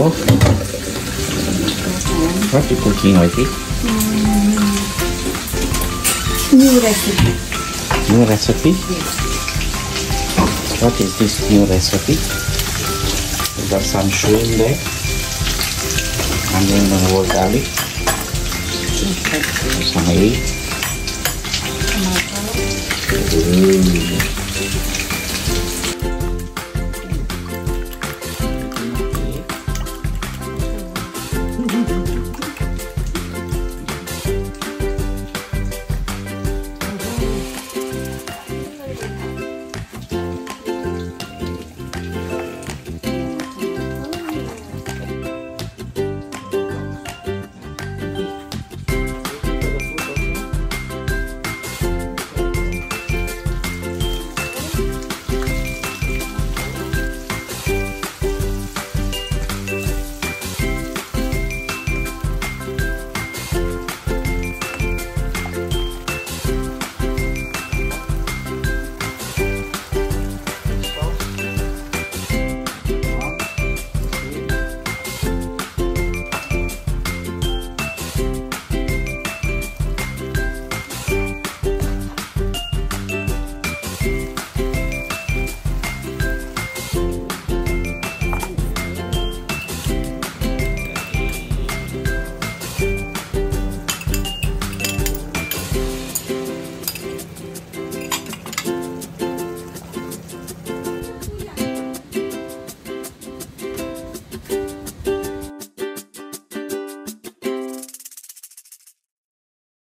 Oh, what are you cooking, Whitey? New recipe. New recipe? Yes. What is this new recipe? We got some shrimp there. Onion and whole garlic. Some egg. Tomato.